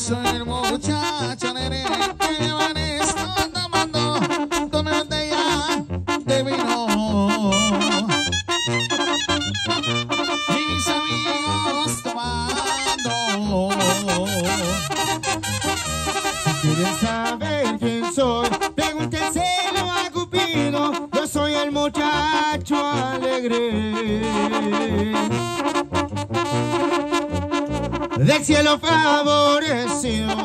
soy el muchacho alegre que llevan están tomando una botella de vino. Mis amigos tomando. Si quieren saber quién soy, pregúntenselo a Cupido. Yo soy el muchacho alegre del cielo favorecido.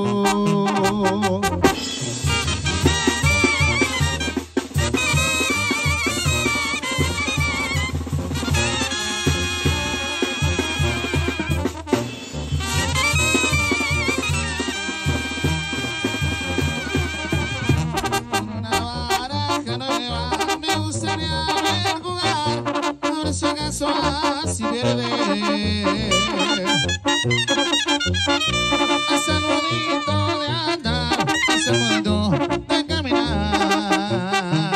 Una baraja nueva me gustaría ver jugar, por si acaso así pierde. Hasta el bonito de andar, hasta el bonito de caminar.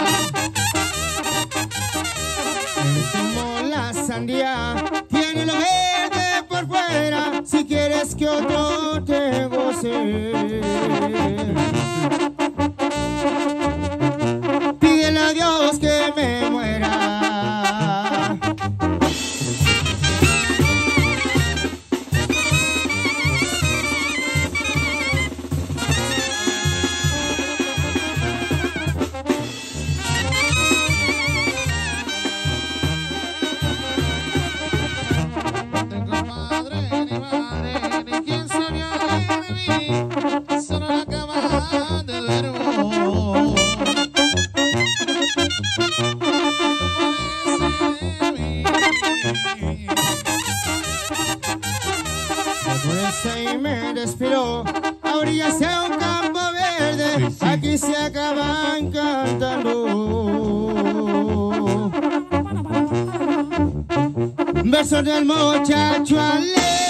Es como la sandía, tiene lo verde por fuera. Si quieres que otro te goce, pídele a Dios que me muera. No tengo padre ni madre, ni quien se apiade de mí, solo la cama de duermo. Por eso y me despido a orillas de un campo verde. Aquí se acaban cantando versos del muchacho alegre.